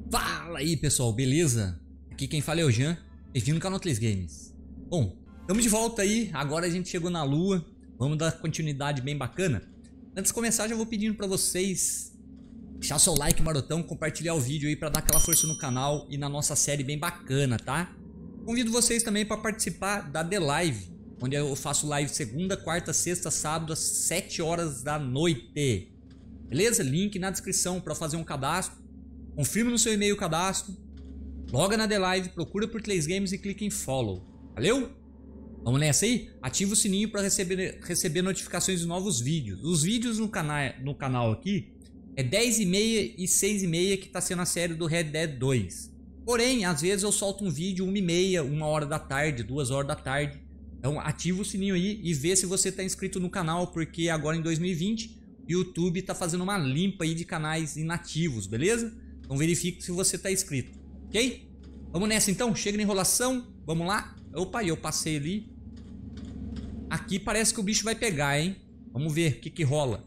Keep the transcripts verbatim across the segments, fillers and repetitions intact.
Fala aí pessoal, beleza? Aqui quem fala é o Jean, bem-vindo no canal três Games. Bom, estamos de volta aí, agora a gente chegou na lua, vamos dar continuidade bem bacana. Antes de começar já vou pedindo pra vocês deixar seu like marotão, compartilhar o vídeo aí pra dar aquela força no canal e na nossa série bem bacana, tá? Convido vocês também para participar da The Live, onde eu faço live segunda, quarta, sexta, sábado às sete horas da noite. Beleza? Link na descrição para fazer um cadastro. Confirma no seu e-mail o cadastro. Loga na The Live, procura por três Games e clica em follow. Valeu? Vamos nessa aí? Ativa o sininho para receber, receber notificações de novos vídeos. Os vídeos no canal, no canal aqui é dez e meia e seis e meia que está sendo a série do Red Dead dois. Porém, às vezes eu solto um vídeo uma e meia, uma hora da tarde, duas horas da tarde. Então ativa o sininho aí e vê se você está inscrito no canal, porque agora em dois mil e vinte o YouTube está fazendo uma limpa aí de canais inativos, beleza? Então verifique se você está inscrito, ok? Vamos nessa então, chega na enrolação, vamos lá. Opa, eu passei ali. Aqui parece que o bicho vai pegar, hein? Vamos ver o que que rola.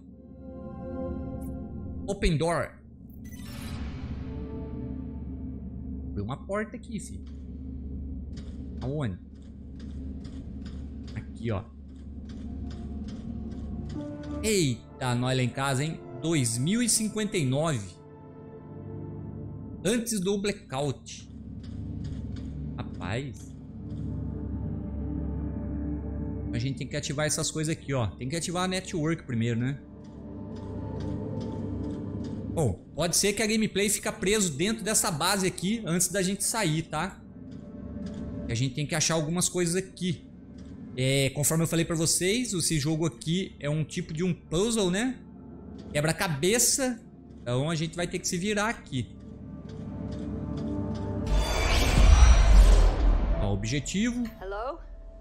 Open door. Abriu uma porta aqui, filho. Aonde? Aqui, ó. Eita, nós lá em casa, hein? dois mil e cinquenta e nove. Antes do blackout. Rapaz. A gente tem que ativar essas coisas aqui, ó. Tem que ativar a network primeiro, né? Bom, pode ser que a gameplay fique preso dentro dessa base aqui antes da gente sair, tá? A gente tem que achar algumas coisas aqui. É, conforme eu falei pra vocês, esse jogo aqui é um tipo de um puzzle, né? Quebra-cabeça. Então a gente vai ter que se virar aqui. Ó, o objetivo. Hello?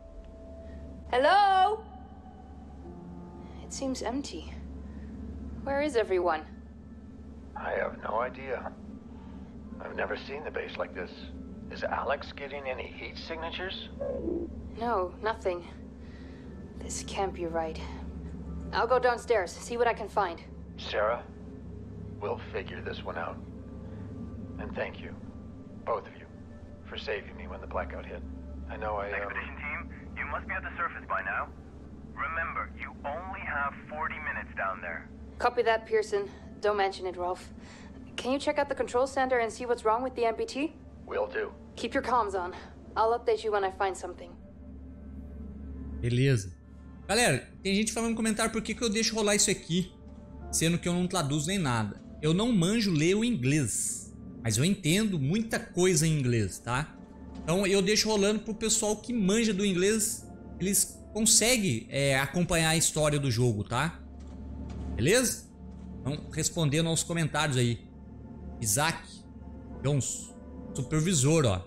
Hello? It seems empty. Where is everyone? I have no idea. I've never seen the base like this. Is Alex getting any heat signatures? No, nothing. This can't be right. I'll go downstairs, see what I can find. Sarah, we'll figure this one out. And thank you, both of you, for saving me when the blackout hit. I know I, um... Expedition team, you must be at the surface by now. Remember, you only have forty minutes down there. Copy that, Pearson. Don't mention it, Rolf. Can you check out the control center and see what's wrong with the M P T? Will do. Keep your comms on. I'll update you when I find something. Beleza. Galera, tem gente falando no comentário por que que eu deixo rolar isso aqui, sendo que eu não traduzo nem nada. Eu não manjo ler o inglês, mas eu entendo muita coisa em inglês, tá? Então eu deixo rolando pro pessoal que manja do inglês, eles conseguem é, acompanhar a história do jogo, tá? Beleza? Então, respondendo aos comentários aí. Isaac Jones, supervisor, ó.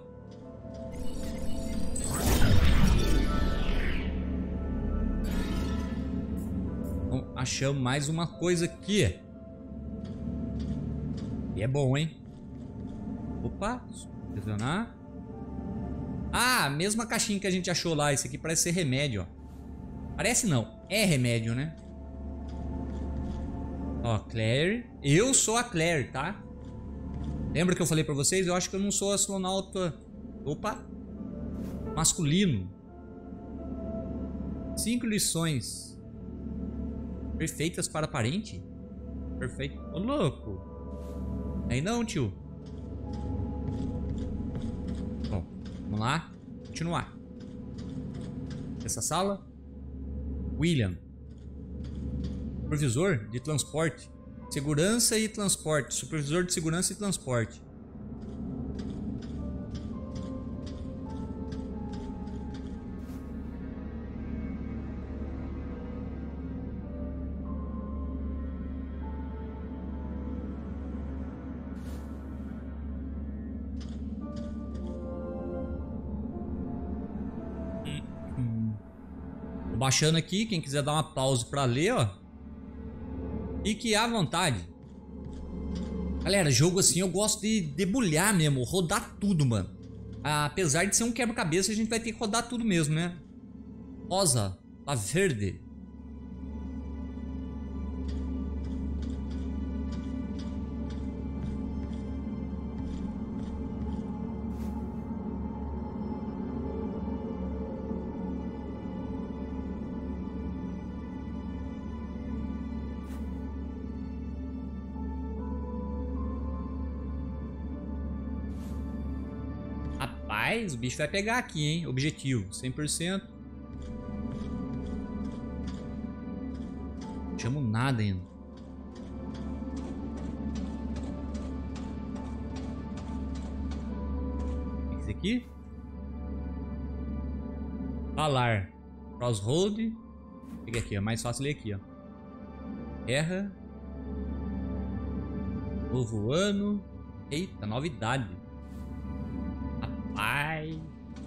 Então, achamos mais uma coisa aqui. E é bom, hein? Opa, selecionar. Ah, a mesma caixinha que a gente achou lá. Esse aqui parece ser remédio, ó. Parece não, é remédio, né? Ó, Claire. Eu sou a Claire, tá? Lembra que eu falei pra vocês? Eu acho que eu não sou astronauta... Opa! Masculino. Cinco lições. Perfeitas para parente? Perfeito. Ô, louco! Aí não, tio. Bom, vamos lá. Continuar. Essa sala. William. Supervisor de transporte. Segurança e transporte. Supervisor de segurança e transporte. Tô baixando aqui, quem quiser dar uma pausa pra ler, ó. Fique à vontade. Galera, jogo assim eu gosto de debulhar mesmo, rodar tudo, mano. Apesar de ser um quebra-cabeça, a gente vai ter que rodar tudo mesmo, né? Rosa, a verde. Rapaz, o bicho vai pegar aqui, hein? Objetivo, cem por cento. Não chamo nada ainda. Esse aqui? Falar. Crossroad. Pega aqui, é mais fácil ler aqui, ó. Guerra. Novo ano. Eita, novidade. Rapaz.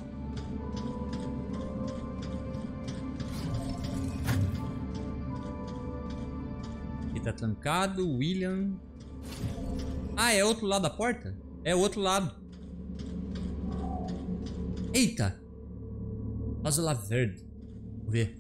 Aqui tá trancado. William. Ah, é outro lado da porta? É o outro lado. Eita. Rosa verde. Vou ver.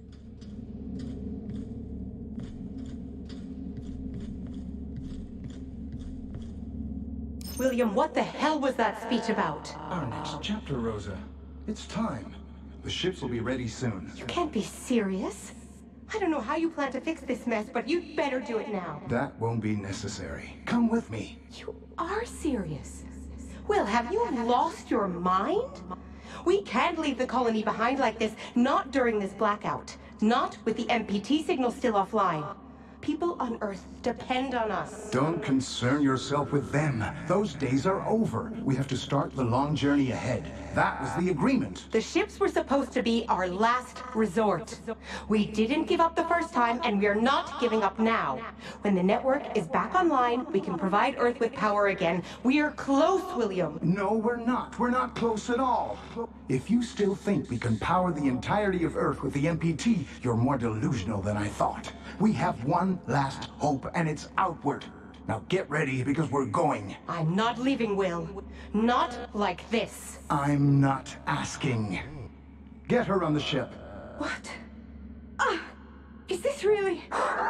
William, what the hell was that speech about? Our next chapter, Rosa. It's time. The ships will be ready soon. You can't be serious. I don't know how you plan to fix this mess, but you'd better do it now. That won't be necessary. Come with me. You are serious. Will, have you lost your mind? We can't leave the colony behind like this, not during this blackout. Not with the M P T signal still offline. People on Earth depend on us. Don't concern yourself with them. Those days are over. We have to start the long journey ahead. That was the agreement. The ships were supposed to be our last resort. We didn't give up the first time, and we are not giving up now. When the network is back online, we can provide Earth with power again. We are close, William. No, we're not. We're not close at all. If you still think we can power the entirety of Earth with the M P T, you're more delusional than I thought. We have one last hope, and it's outward. Now get ready, because we're going. I'm not leaving, Will. Not like this. I'm not asking. Get her on the ship. What? Ah, is this really?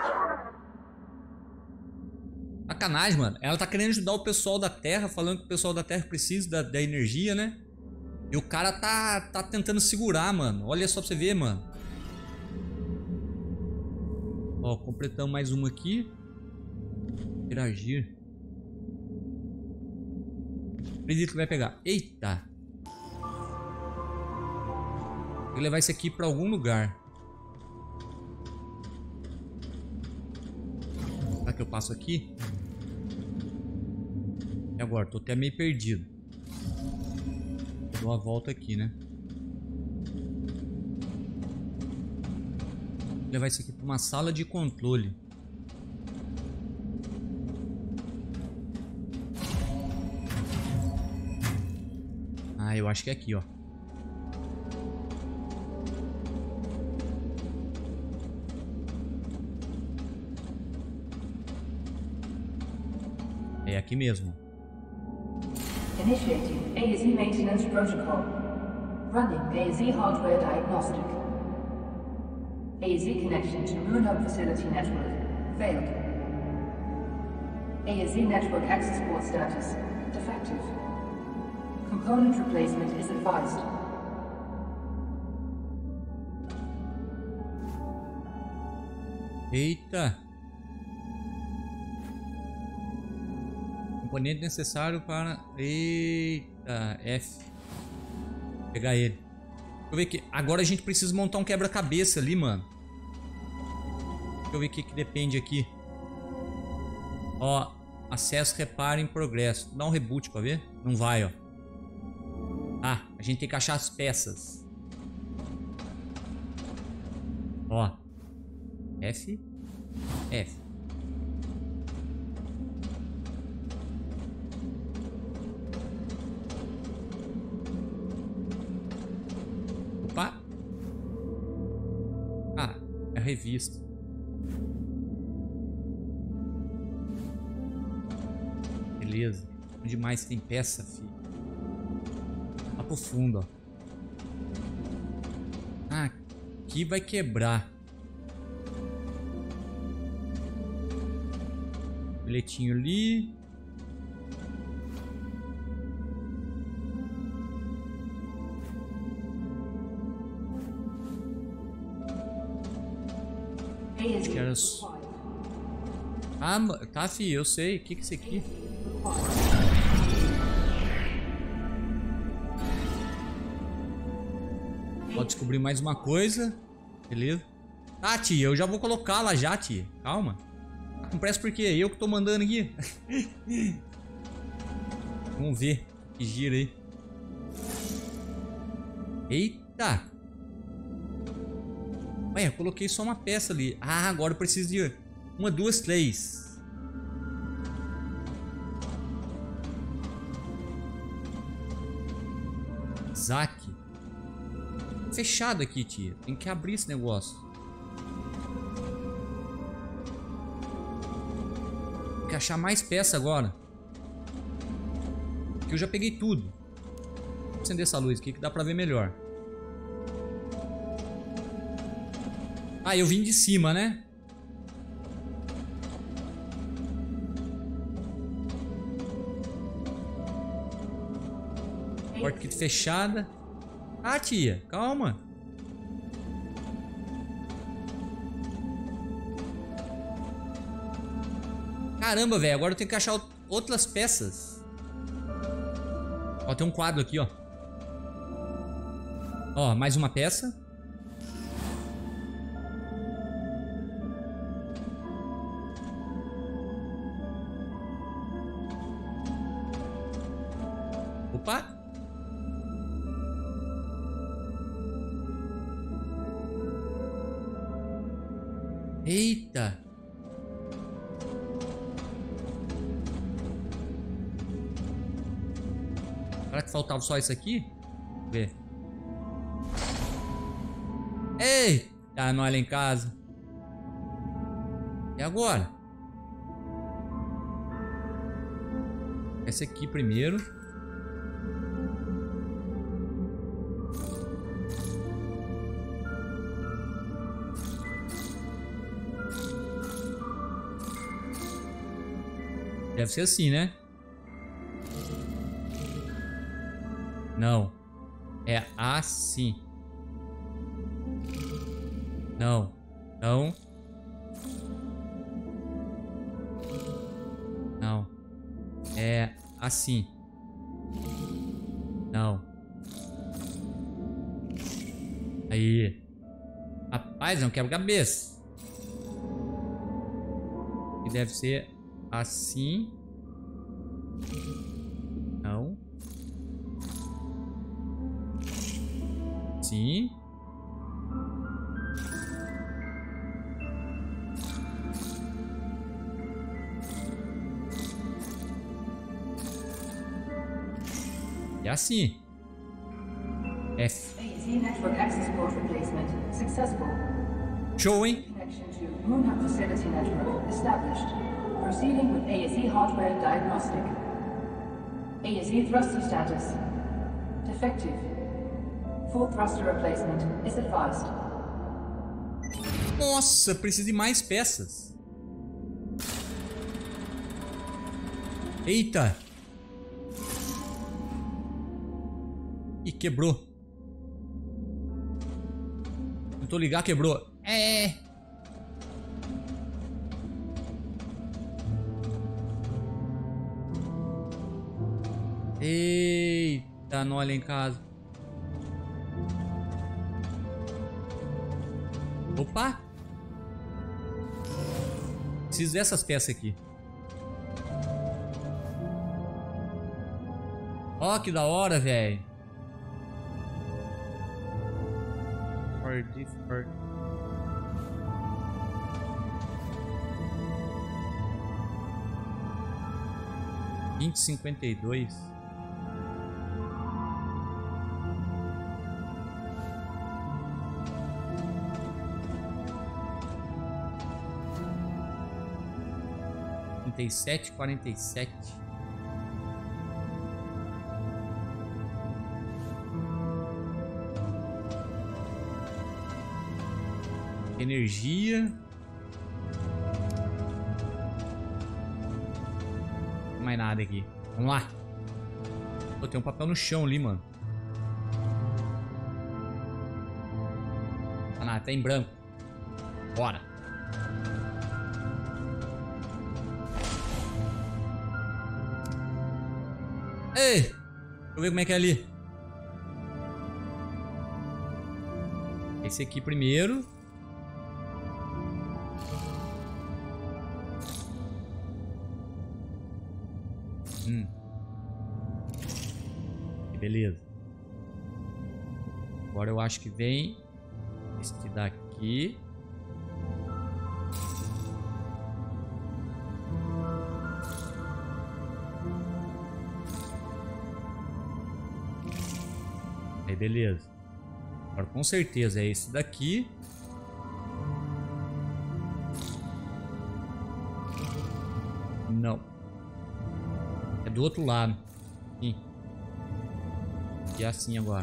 Sacanagem, mano. Ela tá querendo ajudar o pessoal da Terra, falando que o pessoal da Terra precisa da, da energia, né? E o cara tá, tá tentando segurar, mano. Olha só pra você ver, mano. Ó, completamos mais uma aqui. Interagir. Acredito que vai pegar. Eita. Vou levar esse aqui pra algum lugar. Será que eu passo aqui? E agora? Tô até meio perdido. Dou a volta aqui, né? Vou levar isso aqui para uma sala de controle. Ah, eu acho que é aqui, ó. É aqui mesmo. Initiating A Z Maintenance Protocol. Running A Z Hardware Diagnostic. A Z connection to Moon Hub Facility Network. Failed. A Z Network Access Port status. Defective. Component replacement is advised. Eita! Componente necessário para... Eita! F. Vou pegar ele. Deixa eu ver aqui. Agora a gente precisa montar um quebra-cabeça ali, mano. Deixa eu ver o que que depende aqui. Ó. Acesso, reparo em progresso. Dá um reboot pra ver. Não vai, ó. Ah, a gente tem que achar as peças. Ó. F. F. Opa. Ah, é a revista. Beleza. Onde mais tem peça, filho? Lá pro fundo, ó. Ah, aqui vai quebrar. Bilhetinho ali. Acho que era... Ah, tá, fi, eu sei. O que que é isso aqui? Ó, descobri mais uma coisa. Beleza. Tá, tia, eu já vou colocar lá já, tia. Calma. Tá com pressa por quê? Eu que tô mandando aqui. Vamos ver. Que gira aí. Eita. Ué, eu coloquei só uma peça ali. Ah, agora eu preciso de uma, duas, três. Zack. Fechado aqui, tia. Tem que abrir esse negócio. Tem que achar mais peça agora. Porque eu já peguei tudo. Vou acender essa luz aqui que dá pra ver melhor. Ah, eu vim de cima, né? Porta aqui fechada. Ah, tia, calma. Caramba, velho, agora eu tenho que achar outras peças. Ó, tem um quadro aqui, ó. Ó, mais uma peça. Opa! Eita! Será que faltava só isso aqui? Vamos ver. Eita, não olha em casa. E agora? Essa aqui primeiro. Deve ser assim, né? Não. É assim. Não. Não. Não. É assim. Não. Aí. Rapaz, não quebra-cabeça. E deve ser assim. Não. Sim. É assim. F. A Z network access port replacement successful. Show, hein? Connection to Moon Hub Facility Network established. Proceeding with A Z hardware diagnostic. A Z thruster status defective. Full thruster replacement is advised. Nossa, preciso de mais peças. Eita. Ih, quebrou. Tentou ligar, quebrou. É. Eita, não olha em casa. Opa. Preciso dessas peças aqui. Ó, que da hora, velho. vinte cinquenta e dois. trinta e sete, quarenta e sete. Energia. Não mais nada aqui. Vamos lá. Pô, tem um papel no chão ali, mano. Ah, não, tá em branco. Bora. Ei! Deixa eu ver como é que é ali. Esse aqui primeiro. Hum. Beleza. Agora eu acho que vem este daqui. Aí beleza. Agora com certeza é esse daqui. Não. É do outro lado. Sim. E assim agora.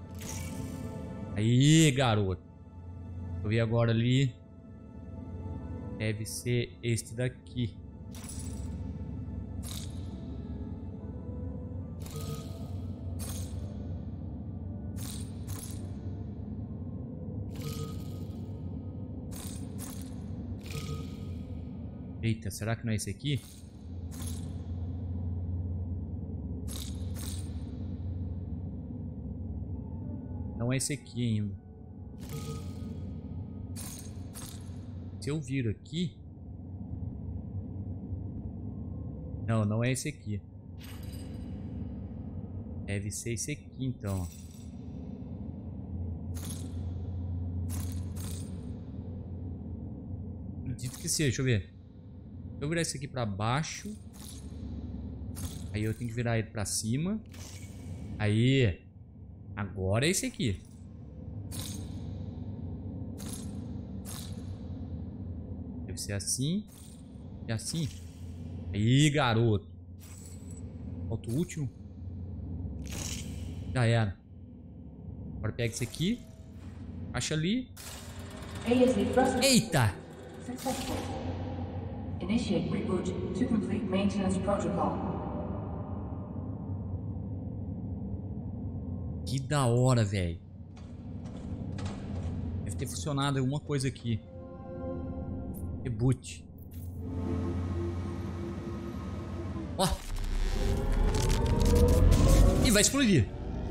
Aí, garoto. Eu vi agora ali. Deve ser este daqui. Eita, será que não é esse aqui? Não é esse aqui ainda. Se eu viro aqui... Não, não é esse aqui. Deve ser esse aqui então. Acredito que seja, deixa eu ver. Se eu virar esse aqui pra baixo, aí eu tenho que virar ele pra cima. Aí, agora é esse aqui. Deve ser assim e assim. Aí, garoto. Falta o último. Já era. Agora pega esse aqui. Acha ali. Eita! Initiate reboot to complete maintenance protocol. Que da hora, velho. Deve ter funcionado alguma coisa aqui. Reboot. Ó. E vai explodir.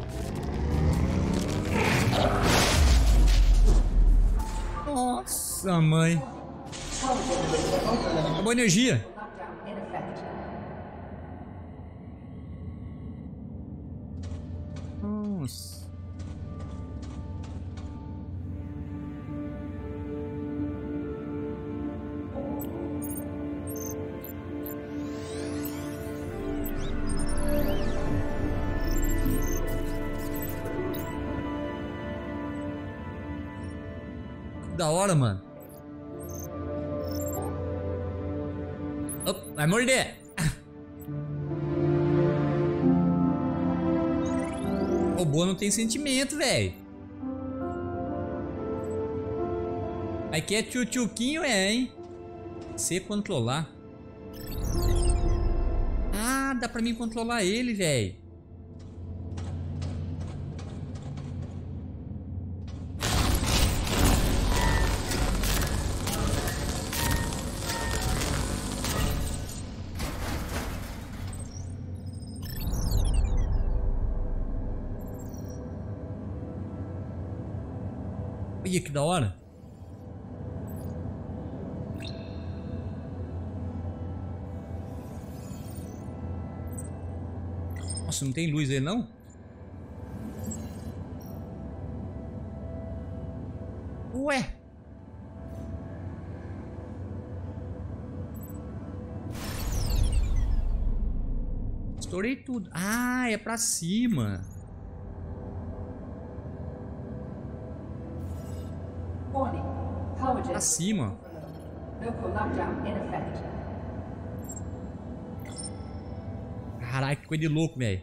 Nossa, mãe. Acabou a energia. Nossa. Que da hora, mano. Vai morder. O robô não tem sentimento, velho. Aqui é tchutchuquinho, é, hein? C controlar. Ah, dá pra mim controlar ele, velho. Olha que da hora. Nossa, não tem luz aí não? Ué. Estourei tudo. Ah, é pra cima. Pra cima. Caraca, que coisa de louco, velho.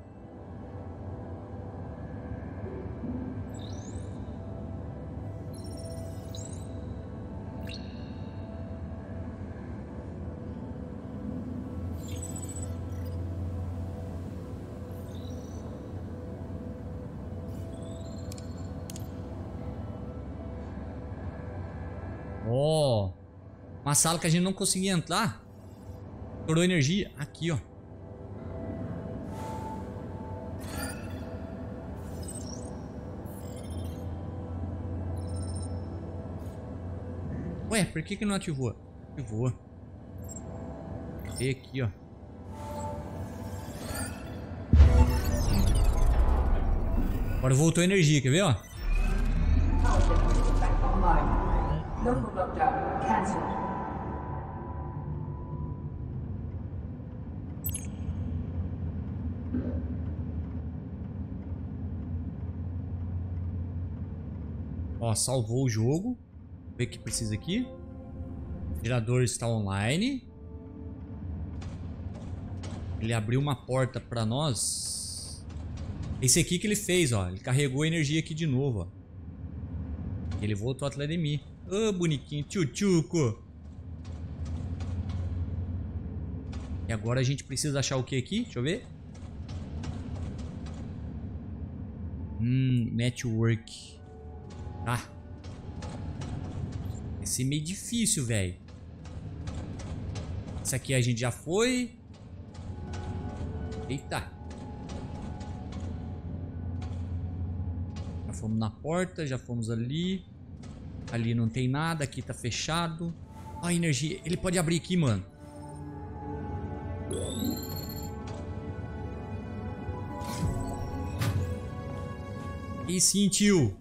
Ó, oh, uma sala que a gente não conseguia entrar. Estourou energia. Aqui, ó. Ué, por que que não ativou? Ativou. E aqui, ó. Agora voltou a energia, quer ver, ó? Local lockdown cancelled. Ó, salvou o jogo. Vamos ver o que precisa aqui. O gerador está online. Ele abriu uma porta pra nós. Esse aqui que ele fez, ó. Ele carregou a energia aqui de novo, ó. Ele voltou atrás de mim. Ô, oh, bonitinho, tchutchuco. E agora a gente precisa achar o que aqui? Deixa eu ver. Hum, network. Tá. Esse é meio difícil, velho. Esse aqui a gente já foi. Eita. Já fomos na porta, já fomos ali. Ali não tem nada, aqui tá fechado. Ó, a energia. Ele pode abrir aqui, mano. E sim, tio.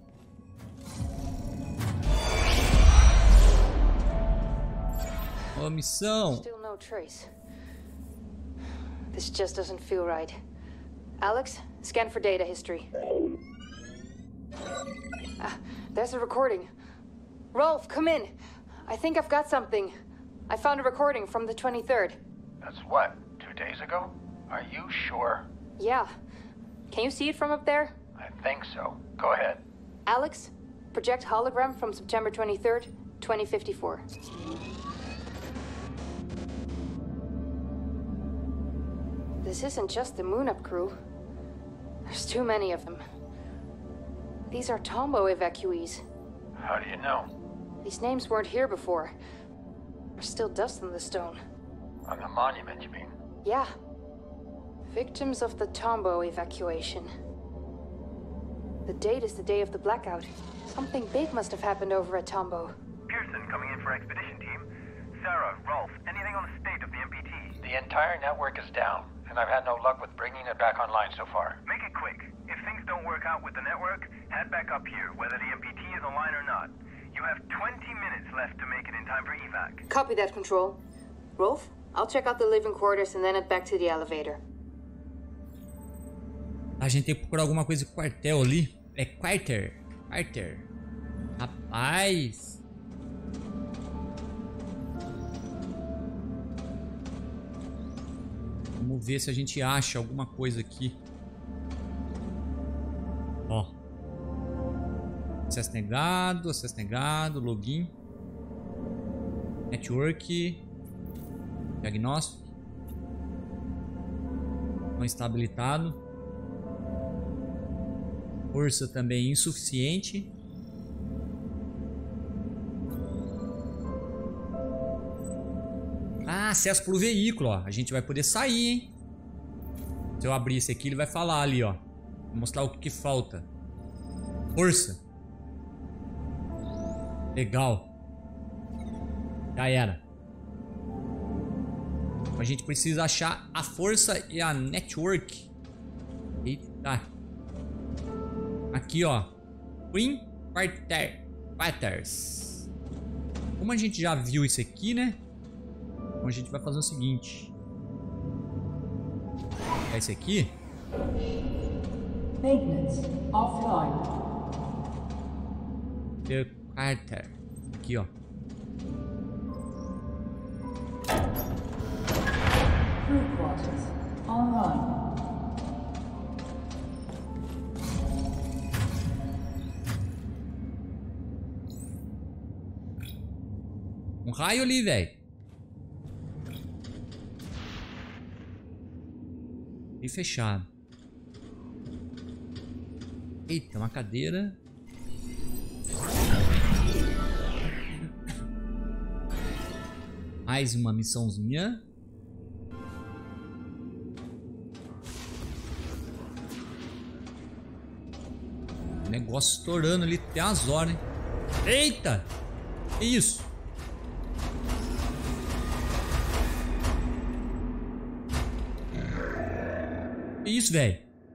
Ó, missão. Still no trace. This just doesn't feel right. Alex, scan for data history. Ah, there's a recording. Rolf, come in. I think I've got something. I found a recording from the twenty-third. That's what, two days ago? Are you sure? Yeah. Can you see it from up there? I think so. Go ahead. Alex, project hologram from September twenty-third, twenty fifty-four. This isn't just the Moon Up crew. There's too many of them. These are Tombo evacuees. How do you know? These names weren't here before. There's still dust on the stone. On the monument, you mean? Yeah. Victims of the Tombo evacuation. The date is the day of the blackout. Something big must have happened over at Tombo. Pearson coming in for expedition team. Sarah, Rolf, anything on the state of the M P T? The entire network is down, and I've had no luck with bringing it back online so far. Make it quick. If things don't work out with the network, head back up here, whether the M P T is online or not. You have twenty minutes left to make it in time for evac. Copy that, Control. Rolf, I'll check out the living quarters and then head back to the elevator. A gente tem que procurar alguma coisa com quartel ali. É quarter. Quarter. Rapaz. Vamos ver se a gente acha alguma coisa aqui. Ó. Acesso negado, acesso negado, login. Network. Diagnóstico. Não está habilitado. Força também insuficiente. Ah, acesso pro veículo, ó. A gente vai poder sair, hein? Se eu abrir esse aqui, ele vai falar ali, ó. Vou mostrar o que, que falta. Força. Legal. Já era. A gente precisa achar a força e a network. Eita. Aqui, ó. Twin Quarter, Quarters. Como a gente já viu isso aqui, né? Então a gente vai fazer o seguinte. É esse aqui. Maintenance offline. The Quarter. Aqui, ó. Crew quarters online. Um raio ali, velho. E fechado. Eita, uma cadeira. Mais uma missãozinha. O negócio estourando ali até as horas, hein? Eita! Que isso? Que isso, velho?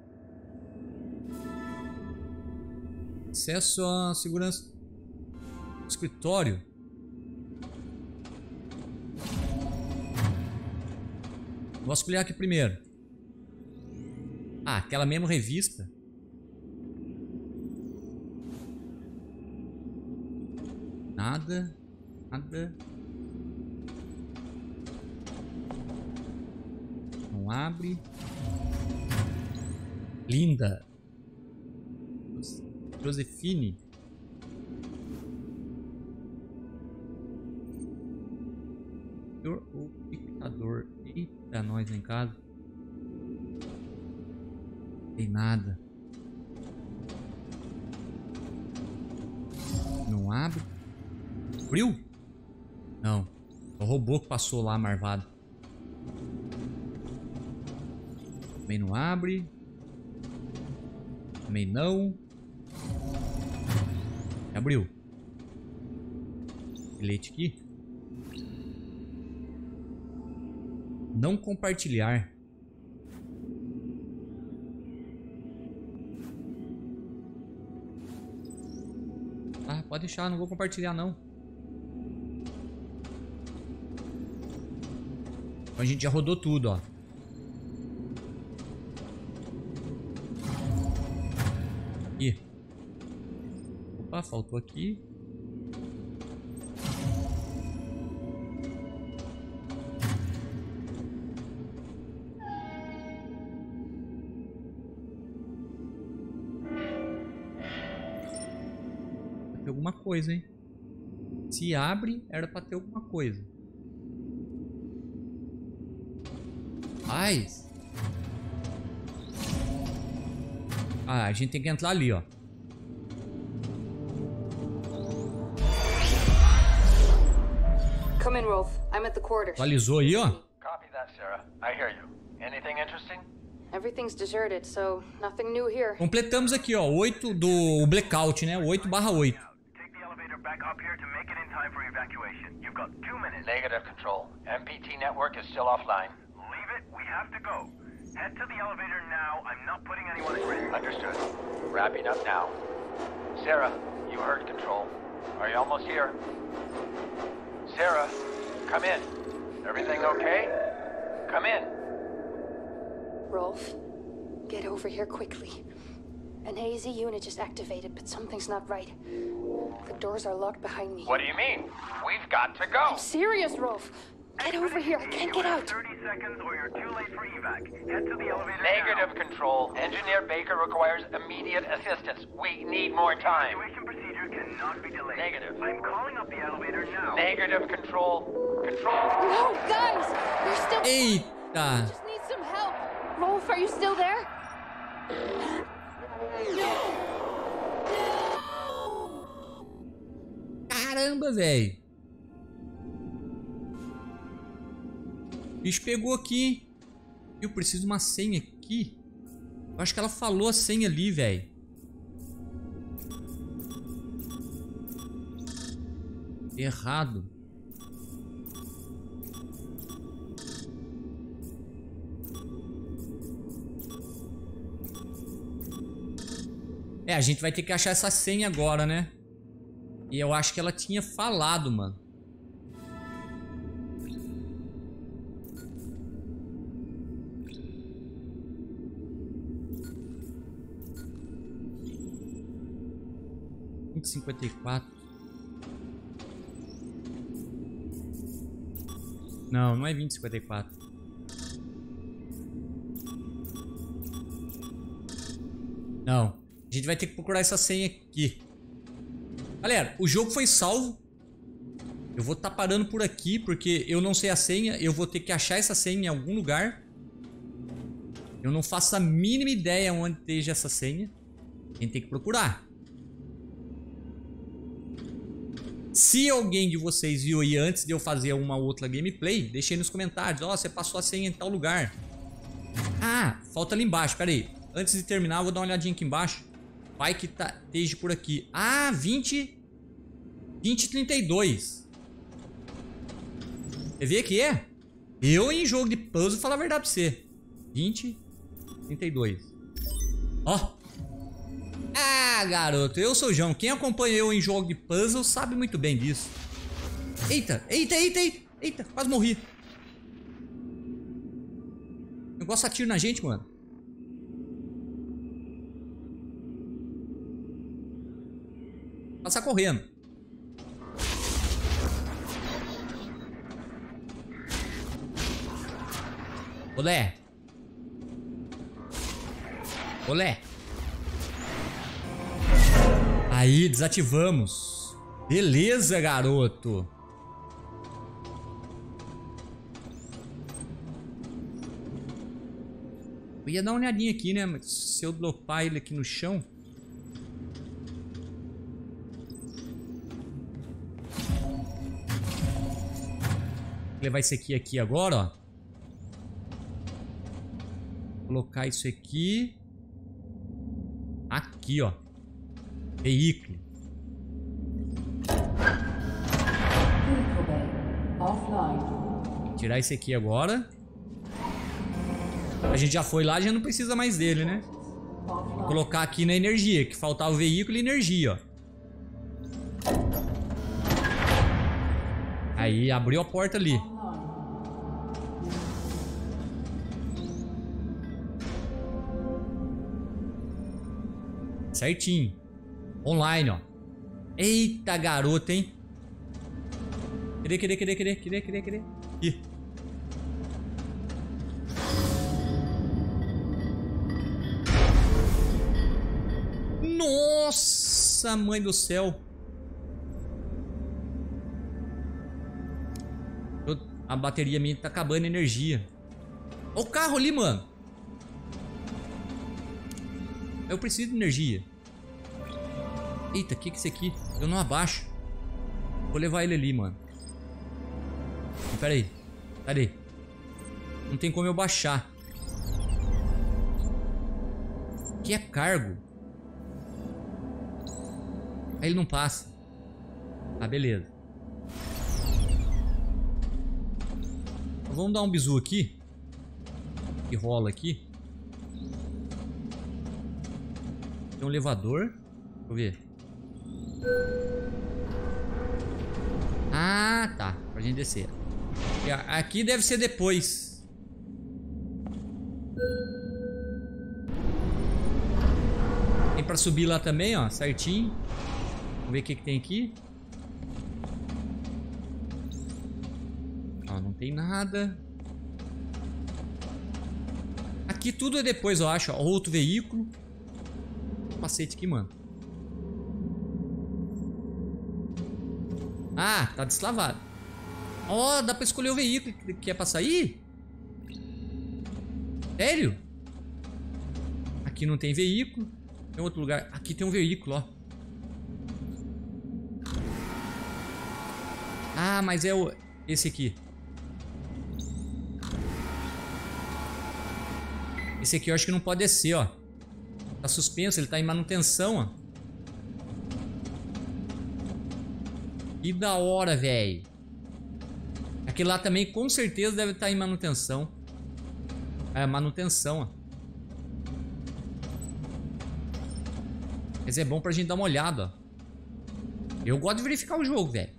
Acesso à segurança do escritório. Vou vasculhar aqui primeiro. Ah, aquela mesma revista. Nada. Nada. Não abre. Linda. Josefine. O picador. Eita, nós em casa. Tem nada. Não abre. Abriu? Não. O robô que passou lá, marvado. Também não abre. Também não. Abriu. Bilhete aqui. Não compartilhar. Ah, pode deixar, não vou compartilhar não. Então a gente já rodou tudo, ó. Aqui. Opa, faltou aqui. Tem alguma coisa, hein? Se abre, era pra ter alguma coisa. Mas... Ah, a gente tem que entrar ali, ó. Come in, Rolf. I'm at the quarters. Atualizou aí, ó. Copy that, Sarah. I hear you. Anything interesting? Everything's deserted, so nothing new here. Completamos aqui, ó, oito do blackout, né? oito barra oito. Take the elevator back up here to make it in time for evacuation. You've got two minutes. Negative, Control. M P T network is still offline. Leave it. We have to go. Head to the elevator now. I'm not putting anyone at risk. Understood. Wrapping up now. Sarah, you heard Control. Are you almost here? Sarah, come in. Everything okay? Come in. Rolf, get over here quickly. An A Z unit just activated, but something's not right. The doors are locked behind me. What do you mean? We've got to go. I'm serious, Rolf. Get over here. I can't get out. thirty seconds or you're too late for evac. Head to the elevator Negative, now. Control. Engineer Baker requires immediate assistance. We need more time. Evacuation procedure cannot be delayed. Negative. I'm calling up the elevator now. Negative, Control. Control. No, guys! You're still... Eita! Just need some help. Rolf, are you still there? Caramba, velho. O bicho pegou aqui. Eu preciso de uma senha aqui. Eu acho que ela falou a senha ali, velho. Errado. É, a gente vai ter que achar essa senha agora, né? E eu acho que ela tinha falado, mano. vinte e cinquenta e quatro. Não, não é vinte e cinquenta e quatro. Não. A gente vai ter que procurar essa senha aqui. Galera, o jogo foi salvo. Eu vou estar parando por aqui porque eu não sei a senha. Eu vou ter que achar essa senha em algum lugar. Eu não faço a mínima ideia onde esteja essa senha. A gente tem que procurar. Se alguém de vocês viu aí antes de eu fazer uma outra gameplay, deixei nos comentários. Ó, oh, você passou a senha em tal lugar. Ah, falta ali embaixo, pera aí. Antes de terminar, eu vou dar uma olhadinha aqui embaixo. Vai que tá, esteja por aqui. Ah, vinte... vinte e trinta e dois. Quer ver que é? Eu em jogo de puzzle, vou falar a verdade pra você. vinte... trinta e dois. Ó. Ah, garoto, eu sou o João. Quem acompanha eu em jogo de puzzle sabe muito bem disso. Eita, eita, eita, eita. Eita, quase morri. O negócio atira na gente, mano. Passar correndo. Olé. Olé. Aí, desativamos. Beleza, garoto. Eu ia dar uma olhadinha aqui, né? Mas se eu dropar ele aqui no chão... Vou levar esse aqui aqui agora, ó. Colocar isso aqui. Aqui, ó. Veículo. Tirar esse aqui agora. A gente já foi lá, já não precisa mais dele, né? Vou colocar aqui na energia, que faltava o veículo e energia, ó. Aí, abriu a porta ali. Certinho. Online, ó. Eita, garoto, hein? Cadê, cadê, cadê, cadê, cadê, cadê, cadê? Aqui. Nossa, mãe do céu. Eu, a bateria minha tá acabando a energia. Olha o carro ali, mano. Eu preciso de energia. Eita, o que que é isso aqui? Eu não abaixo. Vou levar ele ali, mano. Pera aí. Pera aí. Não tem como eu baixar. Aqui é cargo. Aí ele não passa. Ah, beleza. Então, vamos dar um bizu aqui. Que rola aqui. Tem um elevador. Deixa eu ver. Ah, tá. Pra gente descer. Aqui deve ser depois. Tem pra subir lá também, ó. Certinho. Vamos ver o que que tem aqui. Ó, não tem nada. Aqui tudo é depois, eu acho. Ó, outro veículo. Capacete aqui, mano. Ah, tá deslavado. Ó, oh, dá pra escolher o veículo que é pra sair? Sério? Aqui não tem veículo. Tem outro lugar. Aqui tem um veículo, ó. Ah, mas é o... esse aqui. Esse aqui eu acho que não pode descer, ó. Tá suspenso, ele tá em manutenção, ó. Que da hora, velho. Aquele lá também com certeza deve estar em manutenção. É, manutenção, ó. Mas é bom pra gente dar uma olhada, ó. Eu gosto de verificar o jogo, velho.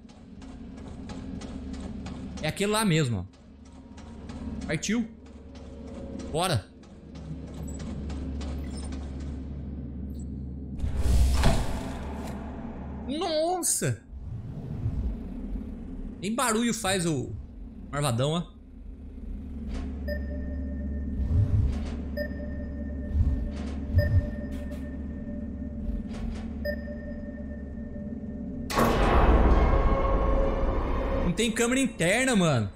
É aquele lá mesmo, ó. Partiu. Bora. Nossa! Nem barulho faz o marvadão, ó. Não tem câmera interna, mano.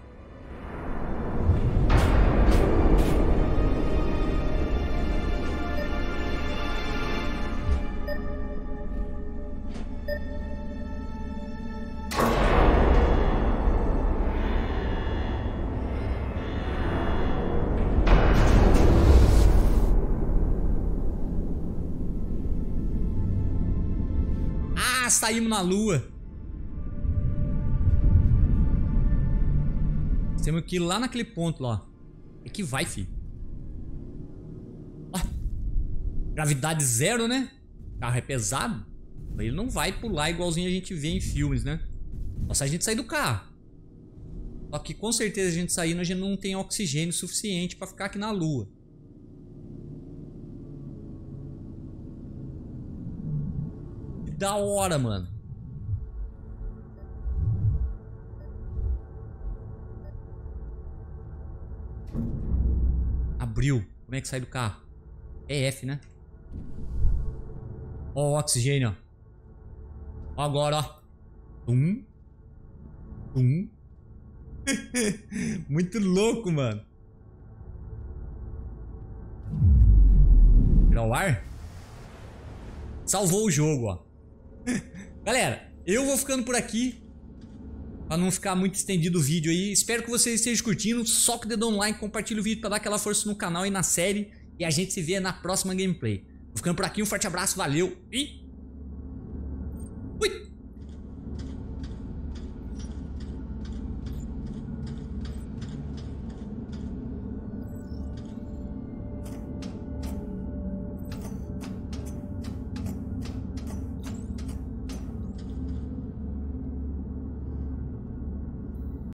Saímos na lua. Temos que ir lá naquele ponto lá. É que vai, filho. Gravidade zero, né? O carro é pesado. Ele não vai pular igualzinho a gente vê em filmes, né? Só se a gente sair do carro. Só que com certeza a gente saindo, a gente não tem oxigênio suficiente pra ficar aqui na Lua. Que da hora, mano. Abriu. Como é que sai do carro? É F, né? Ó o oxigênio, ó. Agora, ó. Um. Um. Muito louco, mano. Tirar o ar? Salvou o jogo, ó. Galera, eu vou ficando por aqui pra não ficar muito estendido o vídeo aí. Espero que vocês estejam curtindo. Soca o dedo no like, compartilha o vídeo pra dar aquela força no canal e na série. E a gente se vê na próxima gameplay. Vou ficando por aqui, um forte abraço, valeu e... fui!